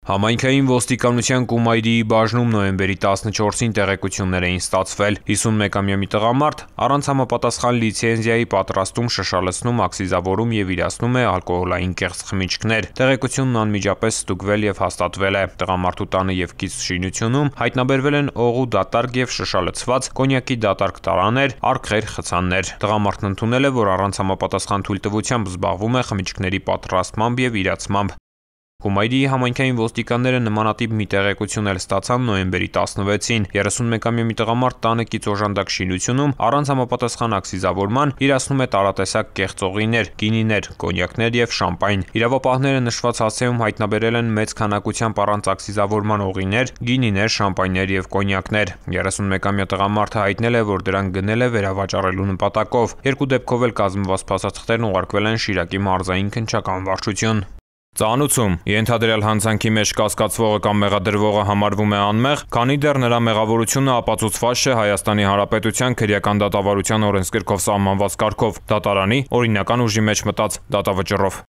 Համայնքային ոստիկանության Կումայրիի բաժնում նոյեմբերի 14-ին տեղեկություններ էին ստացվել. 51-ամյա մի տղամարդ առանց համապատասխան լիցենզիայի պատրաստում, շշալցնում, ակսիզավորում և իրացնում է ալկոհոլային կեղծ խմիչքներ։ Տեղեկությունն անմիջապես ստուգվել և հաստատվել է։ Տղամարդու տանը և կից շինությունում հայտնաբերվել են օղու դատարկ և շշալցված կոնյակի դատարկ տարաներ, արկղեր, խցաններ։ Տղամարդն ընդունել է, որ առանց համապատասխան թույլտվությամբ զբաղվում է խմիչքների պատրաստմամբ և իրացմամբ։ Կումայրիի համայնքային ոստիկանները նմանատիպ մի տեղեկություն էլ ստացան նոյեմբերի 16-ին։ 31-ամյա մի տղամարդ տանը կից օժանդակ շինությունում առանց համապատասխան ակսիզավորման իրացնում է տարատեսակ կեղծ օղիներ, գինիներ, կոնյակներ և շամպայն։ Իրավապահները նշված հասցեում հայտնաբերել են մեծ քանակությամբ առանց ակսիզավորման օղիներ, գինիներ, շամպայներ և կոնյակներ։ 31-ամյա տղամարդը հայտնել է, որ դրանք գնել է վերավաճառելու նպատակով։ Երկու դեպքով էլ կազմված փաստաթղթերն ուղարկվել են Շիրակի մարզային քննչական վարչություն։ Ծանուցում ենթադրյալ հանցանքի մեջ կասկածվողը կամ մեղադրվողը համարվում է անմեղ, քանի դեռ նրա մեղավորությունը ապացուցված չէ Հայաստանի Հանրապետության քրեական դատավարության օրենսգրքով սահմանված կարգով՝ դատարանի օրինական ուժի մեջ մտած դատավճռով։